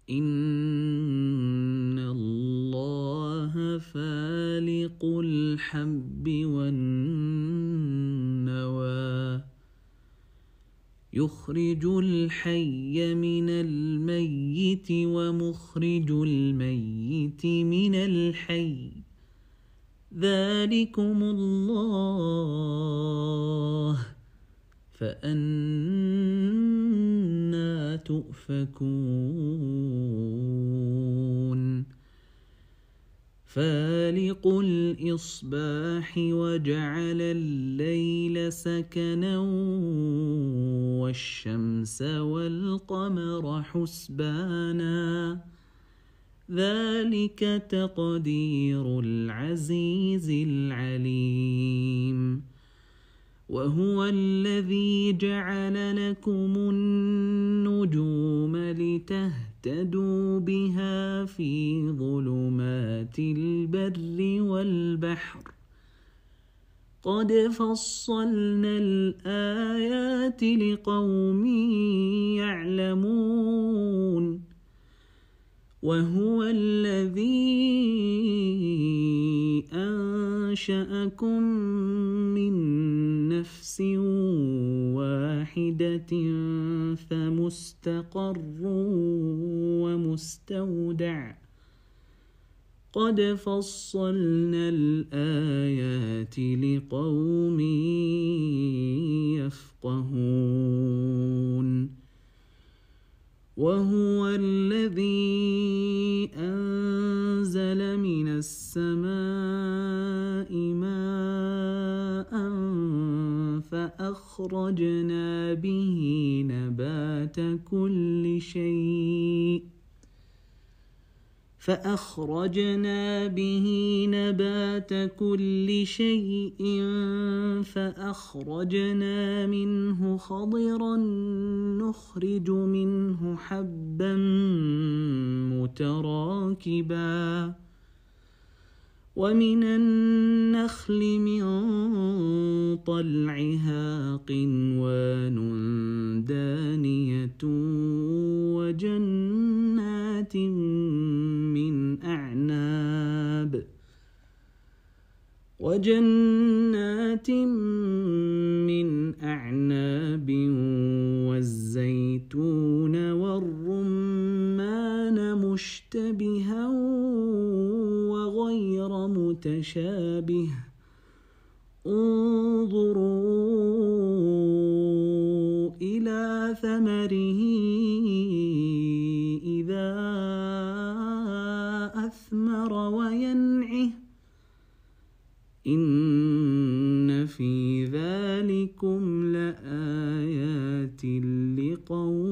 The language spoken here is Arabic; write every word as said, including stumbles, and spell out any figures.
إن الله فالق الحب والنوى يخرج الحي من الميت ومخرج الميت من الحي ذلكم الله فأنى تؤفكون فالق الإصباح وجعل الليل سكنا والشمس والقمر حسبانا ذلك تقدير العزيز العليم وهو الذي جعل لكم النجوم لتهتدوا بها في ظلمات البر والبحر قد فصلنا الآيات لقوم يعلمون وهو الذي أنشأكم من نفس واحدة فمستقر ومستودع قد فصلنا الآيات لقوم يفقهون وهو الذي أنزل من السماء ماء فأخرجنا به نبات كل شيء فأخرجنا به نبات كل شيء فأخرجنا منه خضرا نخرج منه حبا متراكبا ومن النخل من طلعها قنوان دانية وجنات من أعناب وجنات من أعناب والزيتون والرمان مشتبها وغير متشابه انظروا إلى ثمره إذا أثمر وينعه إن في ذلكم لآيات لقوم